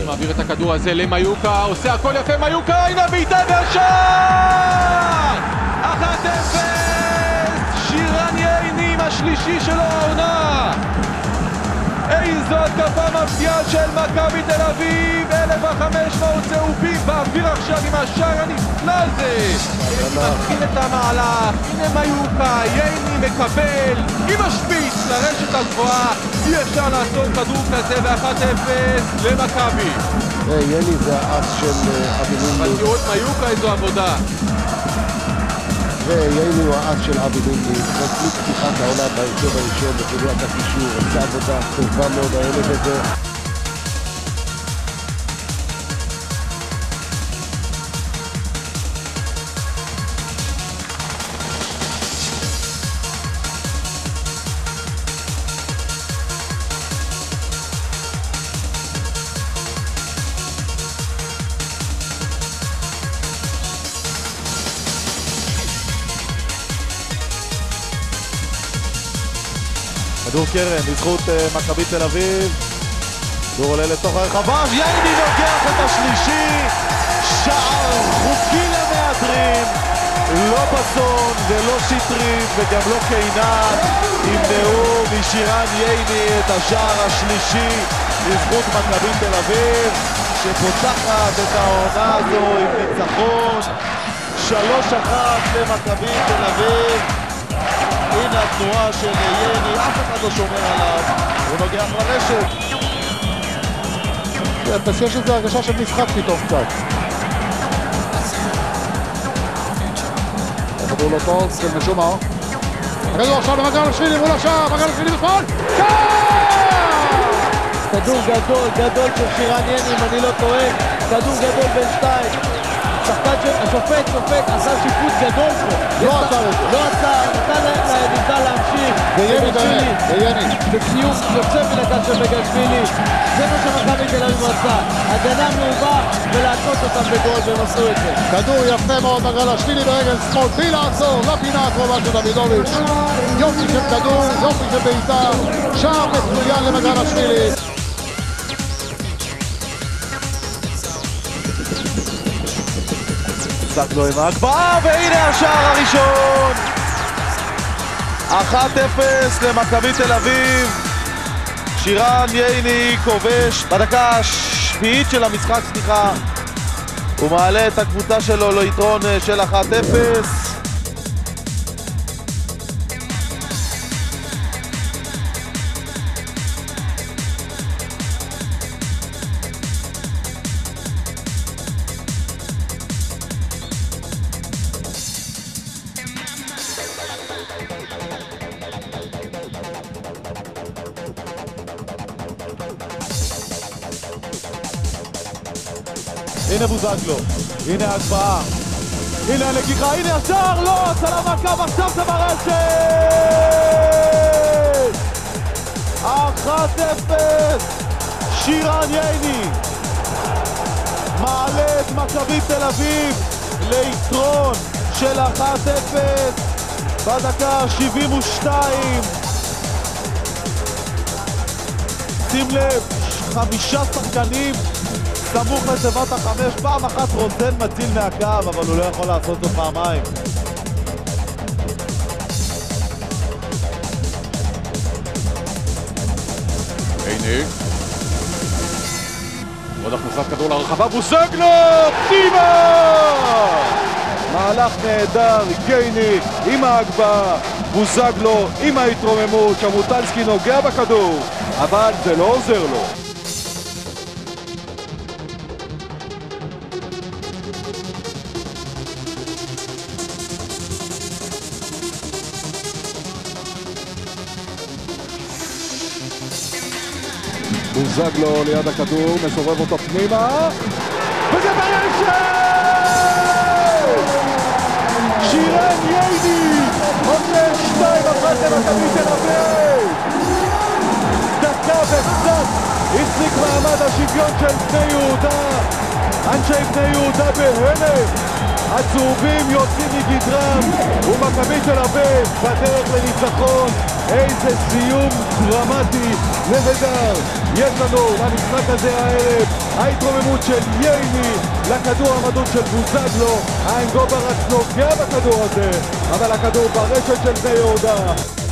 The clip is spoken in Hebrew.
מעביר את הכדור הזה למיוקה, עושה הכל יפה מיוקה, הנה בעיטה והשער! 1-0! שירן ייני השלישי שלו העונה! איזו התקפה מפתיעה של מכבי תל אביב, 1500 צהובים באוויר עכשיו עם השער הנפלא הזה. מתחיל את המהלך, הנה מיוקה, ייני מקבל עם השפיץ לרשת הגבוהה, אי אפשר לעשות כדור כזה ב-1-0 למכבי. ייני זה האס של אבי לינדי. תראו את מיוקה, איזו עבודה. וייני הוא האס של אבי לינדי. זה כלי פתיחת העונה בהרכב הראשון בחוליית הקישור, עושה עבודה טובה מאוד הילד הזה. כדור קרן, בזכות מכבי תל אביב. כדור עולה לתוך הרחבה, ייני לוקח את השלישי. שער חוקי למהדרין. לא בסון ולא שטרית וגם לא קיינת. ימנעו משירן ייני את השער השלישי בזכות מכבי תל אביב, שפותחת את העונה הזו עם ניצחון 3-1 למכבי תל אביב. הנה התנועה של ייני, אף אחד לא שומר עליו, הוא נוגח לרשת. יש איזו הרגשה של משחק פתאום קצת. הכדור לא טוב, של משומר. הכדור עכשיו למגרשווילי מול השער, מגרשווילי בשמאל! כדור גדול של שירן ייני, אם אני לא טועה. כדור גדול בין שתיים. השופט עשה שיפוט גדול פה. לא עצר את זה. לא עצר, נתן לירידה להמשיך. וייני באמת, וייני. בציור יוצא מן הכלל של מגרשווילי. זה מה שמכבי תל אביב רצה. הגנה מעובה ולהכות אותם בגול, והם עשו את זה. כדור יפה מאוד, מגרשווילי ברגל שמאל, בלי לעצור, לפינה הקרובה של דוידוביץ'. יופי של כדור, יופי של בעיטה, שער מצוין למגרשווילי. בוזגלו עם ההגבהה, והנה השער הראשון. 1-0 למכבי תל אביב. שירן ייני כובש בדקה השביעית של המשחק, הוא מעלה את הקבוצה שלו ליתרון של 1-0. הנה בוזגלו, הנה ההגבהה, הנה הנגיחה, הנה השער, לא, צלם הקו, עכשיו זה ברשת! 1-0, שירן ייני מעלה את מכבי תל אביב ליתרון של 1-0 בדקה 72. שים לב, 5 שחקנים סמוך לתיבת החמש, פעם אחת רוזן מציל מהקו, אבל הוא לא יכול לעשות זאת פעמיים. ייני עוד הכנסת כדור לרחבה, בוזגלו! פנימה! מהלך נהדר, ייני עם ההגבהה, בוזגלו עם ההתרוממות, שמוטלסקי נוגע בכדור, אבל זה לא עוזר לו. בוזגלו ליד הכדור, מסובב אותו פנימה, וזה ברשת! שירן ייני עושה 2-1 למכבי תל אביב! דקה וקצת החזיק מעמד השוויון של בני יהודה, אנשי בני יהודה בהלם הצהובים יוצאים מגדרם, ומכבי תל אביב בדרך לניצחון. איזה סיום דרמטי, נהדר. יש לנו למשחק הזה הערב ההתרוממות של ייני לכדור המדוד של בוזגלו. האנגוברץ נוגע בכדור הזה, אבל הכדור ברשת של בני יהודה.